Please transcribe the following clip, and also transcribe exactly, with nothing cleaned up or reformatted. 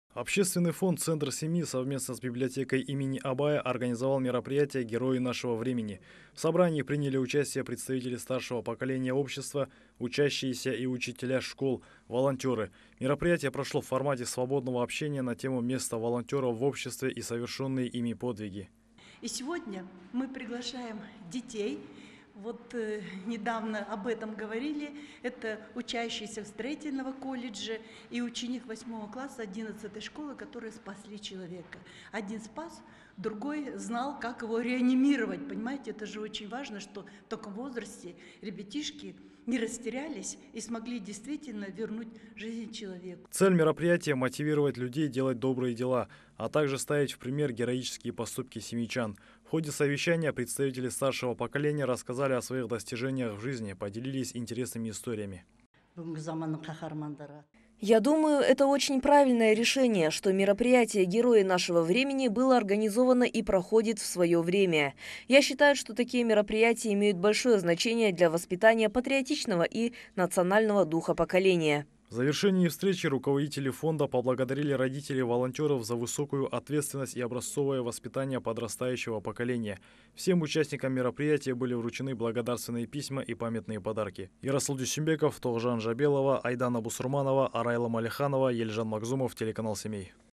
Общественный фонд «Центр семьи» совместно с библиотекой имени Абая организовал мероприятие «Герои нашего времени». В собрании приняли участие представители старшего поколения общества, учащиеся и учителя школ, волонтеры. Мероприятие прошло в формате свободного общения на тему места волонтеров в обществе и совершенные ими подвиги. И сегодня мы приглашаем детей. Вот э, недавно об этом говорили. Это учащийся строительного колледжа и ученик восьмого класса одиннадцатой школы, которые спасли человека. Один спас, другой знал, как его реанимировать. Понимаете, это же очень важно, что в таком возрасте ребятишки не растерялись и смогли действительно вернуть жизнь человеку. Цель мероприятия – мотивировать людей делать добрые дела, а также ставить в пример героические поступки семьичан. В ходе совещания представители старшего поколения рассказали о своих достижениях в жизни, поделились интересными историями. Я думаю, это очень правильное решение, что мероприятие «Герои нашего времени» было организовано и проходит в свое время. Я считаю, что такие мероприятия имеют большое значение для воспитания патриотичного и национального духа поколения. В завершении встречи руководители фонда поблагодарили родителей волонтеров за высокую ответственность и образцовое воспитание подрастающего поколения. Всем участникам мероприятия были вручены благодарственные письма и памятные подарки. Ярасул Дюсимбеков, Тогжан Жабелова, Айдана Бусурманова, Арайла Малиханова, Ельжан Макзумов, телеканал «Семей».